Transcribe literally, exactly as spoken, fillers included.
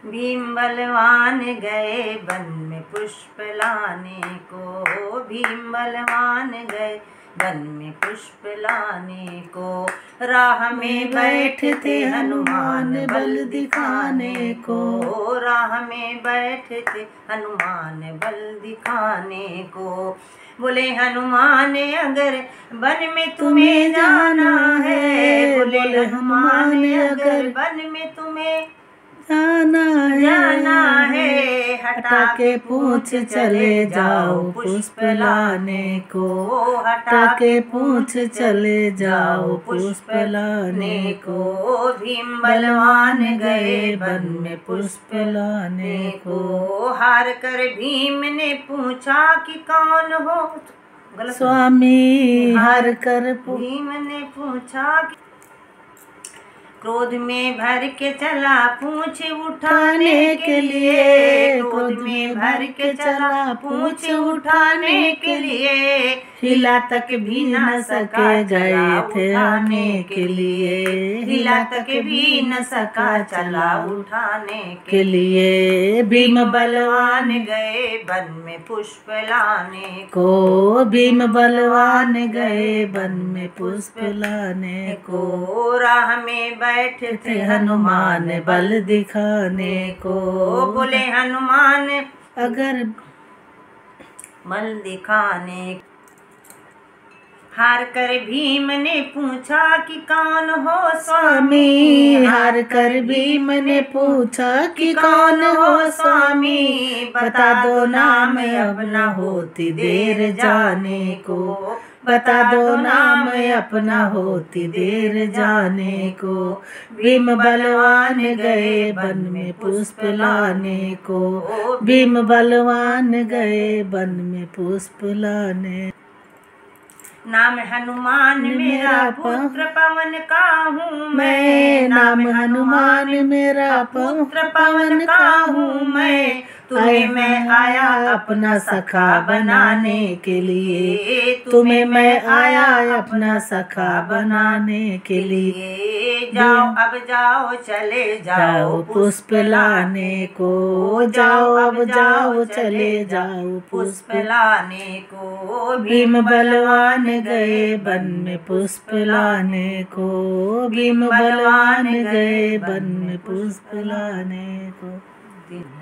भीम बलवान गए वन में पुष्प लाने को, भीम बलवान गए वन में पुष्प लाने को। राह में बैठे थे हनुमान बल दिखाने को, राह में बैठे थे हनुमान बल दिखाने को। बोले हनुमान अगर वन में तुम्हें जाना है, बोले हनुमान अगर वन में तुम्हें जाना है, जाना है, हटा के पूछ चले जाओ पुष्प लाने को, हटा के पूछ चले जाओ पुष्प लाने को। भीम बलवान गए वन में पुष्प लाने को। हार कर भीम ने पूछा कि कौन हो स्वामी, हार कर भीम ने पूछा कि क्रोध में भर के चला पूंछ उठाने के लिए, क्रोध में भर के चला पूंछ उठाने के लिए। हिला तक भी न सका गए थे आने के लिए, हिला तक भी न सका चला उठाने के लिए। भीम बलवान गए वन में पुष्प लाने को, भीम बलवान गए वन में पुष्प लाने को। राह में बैठे थे हनुमान बल दिखाने को। बोले हनुमान अगर बल दिखाने। हार कर भीम ने पूछा कि कौन हो स्वामी, हार कर भीम ने पूछा कि कौन हो स्वामी। बता दो नाम अपना होती देर जाने को, बता दो नाम अपना होती देर जाने को। भीम बलवान गए वन में पुष्प लाने को, भीम बलवान गए वन में पुष्प लाने। नाम हनुमान मेरा पुत्र पवन का हूँ मैं, नाम हनुमान मेरा पुत्र पवन का हूँ मैं। तुम्हें मैं आया अपना सखा बनाने के लिए, तुम्हें मैं आया अपना सखा बनाने के लिए। जाओ अब जाओ चले जाओ पुष्प लाने को, जाओ अब जाओ चले जाओ पुष्प लाने को। भीम बलवान गए वन में पुष्प लाने को, भीम बलवान गए वन में पुष्प लाने को।